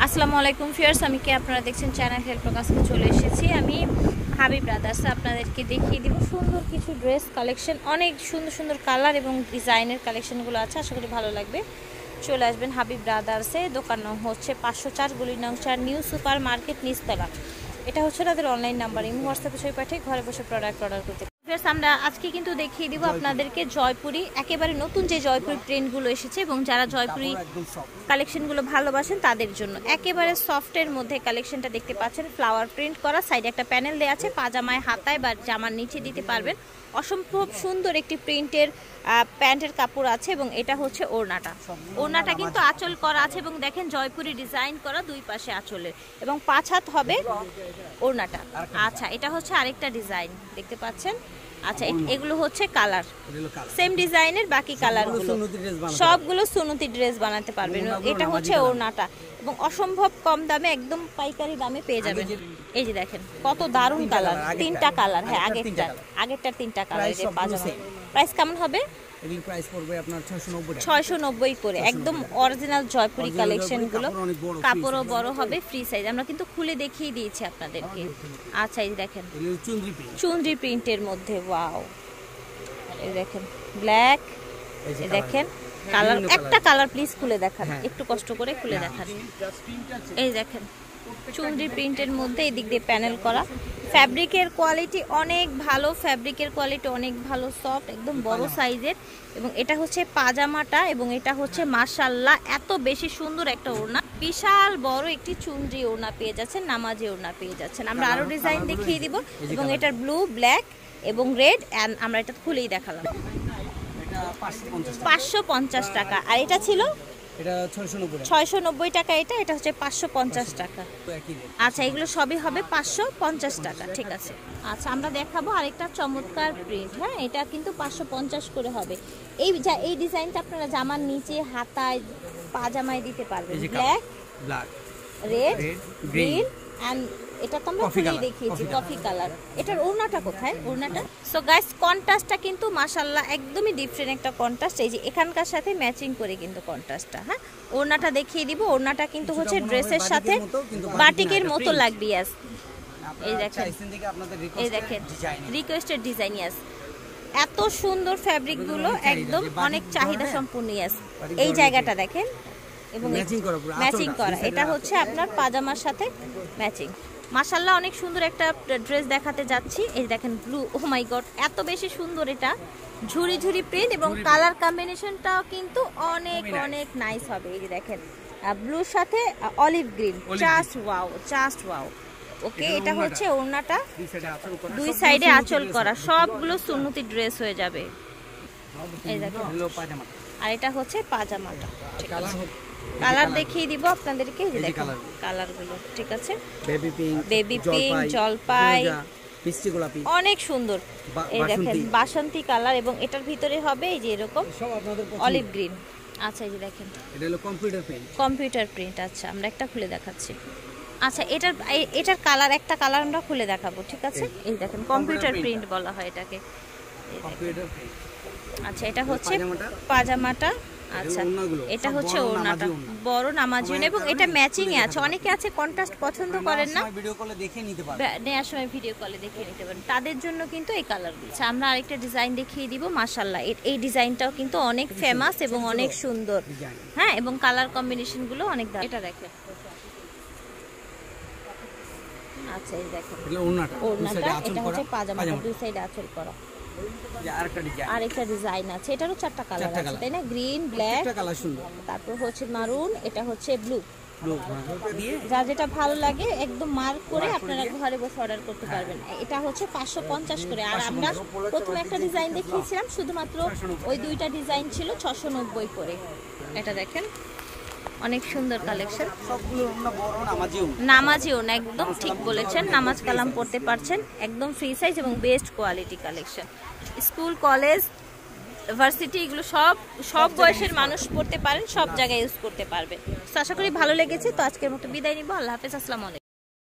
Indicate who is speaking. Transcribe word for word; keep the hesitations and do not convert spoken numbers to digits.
Speaker 1: আসসালামু আলাইকুম ফিয়ার্স, আমি কি আপনারা দেখছেন চ্যানেল হেল্প প্রকাশকে চলে এসেছি। আমি হাবিব ব্রাদার্সে আপনাদেরকে দেখিয়ে দিব সুন্দর কিছু ড্রেস কালেকশন, অনেক সুন্দর সুন্দর কালার এবং ডিজাইনের কালেকশনগুলো আছে। আশা করি ভালো লাগবে। চলে আসবেন হাবিব ব্রাদার্সে। দোকান হচ্ছে পাঁচশো চার গুলি নং চার, নিউ সুপার মার্কেট, নিচতলা। এটা হচ্ছে তাদের অনলাইন নাম্বার। ইমো হোয়াটসঅ্যাপে ছবি পাঠিয়ে ঘরে বসে প্রোডাক্ট অর্ডার করতে। আমরা আজকে কিন্তু দেখিয়ে দিব আপনাদেরকে জয়পুরি, একেবারে নতুন যে জয়পুরি প্রিন্টগুলো এসেছে এবং যারা জয়পুরি কালেকশনগুলো ভালোবাসেন তাদের জন্য একেবারে সফটের মধ্যে কালেকশনটা দেখতে পাচ্ছেন। ফ্লাওয়ার প্রিন্ট করা, সাইডে একটা প্যানেল দেওয়া আছে, পাজামায় হাতায় বা জামার নিচে দিতে পারবেন। অসম্ভব সুন্দর একটি প্রিন্টের প্যান্টের কাপড় আছে এবং এটা হচ্ছে ওড়নাটা। ওড়নাটা কিন্তু আঁচল করা আছে এবং দেখেন জয়পুরি ডিজাইন করা দুই পাশে আঁচলের, এবং পাঁচ হাত হবে ওড়নাটা। আচ্ছা, এটা হচ্ছে আরেকটা ডিজাইন দেখতে পাচ্ছেন। আচ্ছা, এগুলো হচ্ছে কালার, সেম ডিজাইনের বাকি কালারগুলো সবগুলো সুন্নতি ড্রেস বানাতে পারবেন। এটা হচ্ছে ওড়নাটা এবং অসম্ভব কম দামে, একদম পাইকারি দামে পেয়ে যাবেন। এই যে দেখেন কত দারুণ কালার, তিনটা কালার। হ্যাঁ, আগেরটা আগেরটার তিনটা কালার। এই যে পাজামা প্রাইস কেমন হবে? ছয়শো নব্বই করে, একদম অরিজিনাল জয়পুরি কালেকশনগুলো। কাপড়ও বড় হবে, ফ্রি সাইজ। আমরা কিন্তু খুলে দেখিয়ে দিয়েছি আপনাদেরকে। আচ্ছা, এই দেখেন চুনরি প্রিন্টের মধ্যে, ওয়াও। এই দেখেন ব্ল্যাক, এই দেখেন কালার, একটা কালার প্লিজ খুলে দেখান, একটু কষ্ট করে খুলে দেখান। এই দেখেন চুনরি প্রিন্টের মধ্যে এই দিক দিয়ে প্যানেল করা। ফ্যাব্রিকের কোয়ালিটি অনেক ভালো, ফ্যাব্রিকের কোয়ালিটি অনেক ভালো, সফট, একদম বড় সাইজের। এবং এটা হচ্ছে পাজামাটা এবং এটা হচ্ছে মাশাআল্লাহ এত বেশি সুন্দর একটা ওড়না। বিশাল বড় একটি চুনরি ওড়না পেয়ে যাচ্ছেন, নামাজি ওড়না পেয়ে যাচ্ছেন। আমরা আরো ডিজাইন দেখিয়ে দিব এবং এটার ব্লু, ব্ল্যাক এবং রেড, এন্ড আমরা এটা খুলেই দেখালাম। পাঁচশো পঞ্চাশ টাকা। আর এটা ছিল ছয়শো নব্বই টাকা। এটা এটা হচ্ছে পাঁচশো পঞ্চাশ টাকা। আচ্ছা, এগুলো সবই হবে পাঁচশো পঞ্চাশ টাকা। ঠিক আছে। আচ্ছা, আমরা দেখাবো আরেকটা চমৎকার প্রিন্ট। হ্যাঁ, এটা কিন্তু পাঁচশো পঞ্চাশ করে হবে। এই এই ডিজাইনটা আপনারা জামার নিচে, হাতায়, পাজামায় দিতে পারবেন। ব্ল্যাক, রেড, গ্রিন এন্ড এটা তো আমরা খুলেই দেখিয়েছি, কফি কালার। এটার ওড়নাটা কোথায়? ওড়নাটা সো গাইস, কন্ট্রাস্টটা কিন্তু মাশাআল্লাহ একদমই ডিফারেন্ট একটা কন্ট্রাস্ট। এই যে এখানকার সাথে ম্যাচিং করে কিন্তু কন্ট্রাস্টটা। হ্যাঁ, ওড়নাটা দেখিয়ে দিব। ওড়নাটা কিন্তু হচ্ছে ড্রেসের সাথে বাটিকের মতো লাগবে। ইয়াস, এই দেখেন, এই দেখেন রিকোয়েস্টেড ডিজাইন। ইয়াস, এত সুন্দর ফ্যাব্রিক গুলো, একদম অনেক চাহিদা সম্পূর্ণ। ইয়াস, এই জায়গাটা দেখেন এবং ম্যাচিং করা। এটা হচ্ছে আপনার পাজামার সাথে ম্যাচিং। মাশাআল্লাহ অনেক সুন্দর একটা ড্রেস দেখাতে যাচ্ছি। এই দেখেন ব্লু, ও মাই গড এত বেশি সুন্দর। এটা ঝুরি ঝুরি প্রিন্ট এবং কালার কম্বিনেশনটাও কিন্তু অনেক অনেক নাইস হবে। এই যে দেখেন ব্লুর সাথে olive green, just wow, just wow. Okay, এটা হচ্ছে ওড়নাটা, দুই সাইডে আঁচল করা, সবগুলো সুন্নতি ড্রেস হয়ে যাবে। এই দেখেন, আর এটা হচ্ছে পাজামাটা। ঠিক আছে, কালার দেখিয়ে দিব আপনাদেরকে। এই যে দেখেন কালারগুলো। ঠিক আছে, বেবি পিঙ্ক, বেবি পিঙ্ক, জলপাই, মিষ্টি গোলাপি, অনেক সুন্দর। এই দেখেন বাসন্তী কালার এবং এটার ভিতরে হবে এই যে এরকম অলিভ গ্রিন। আচ্ছা, এই যে দেখেন এটা হলো কম্পিউটার প্রিন্ট, কম্পিউটার প্রিন্ট। আচ্ছা, আমরা একটা খুলে দেখাচ্ছি। আচ্ছা, এটার এটার কালার, একটা কালার আমরা খুলে দেখাবো। ঠিক আছে, এই দেখেন কম্পিউটার প্রিন্ট বলা হয় এটাকে। Computer print. আচ্ছা, এটা হচ্ছে পাজামাটা। আচ্ছা, এটা হচ্ছে ওড়নাটা, বড় নামাজি ওড়না এবং এটা ম্যাচিং এ আছে। অনেকে আছে কন্ট্রাস্ট পছন্দ করেন না, ভিডিও কলে দেখে নিতে পারবেন, নেওয়ার সময় ভিডিও কলে দেখে নিতে পারেন, তাদের জন্য কিন্তু এই কালারগুলো। আচ্ছা, আমরা আরেকটা ডিজাইন দেখিয়ে দিব। মাশাআল্লাহ এই ডিজাইনটাও কিন্তু অনেক ফেমাস এবং অনেক সুন্দর। হ্যাঁ, এবং কালার কম্বিনেশন গুলো অনেক দারুণ। এটা দেখেন। আচ্ছা, এই দেখেন ওড়নাটা, এটা হচ্ছে পাজামাটা, দুই সাইডে আঁচল করা। আরেকটা ডিজাইন আছে, এটারও চারটা কালার আছে, তাই না? গ্রিন, ব্ল্যাক, তারপর হচ্ছে মারুন, এটা হচ্ছে ব্লু। যার যেটা ভালো লাগে একদম মার্ক করে আপনারা ঘরে বসে অর্ডার করতে পারবেন। এটা হচ্ছে পাঁচশো পঞ্চাশ করে। আর আমরা প্রথমে একটা ডিজাইন দেখিয়েছিলাম, শুধুমাত্র ওই দুইটা ডিজাইন ছিল ছশো নব্বই করে। এটা দেখেন অনেক সুন্দর কালেকশন, নামাজিও না, একদম ঠিক বলেছেন, নামাজ কালাম পড়তে পারছেন, একদম ফ্রি সাইজ এবং best quality collection. School, college, varsity এগুলো সব সব বয়সের মানুষ পড়তে পারেন, সব জায়গায় ইউজ করতে পারবেন। তো আশা করি ভালো লেগেছে। তো আজকের মতো বিদায় নিব। আল্লাহ হাফেজ, আসসালামু আলাইকুম।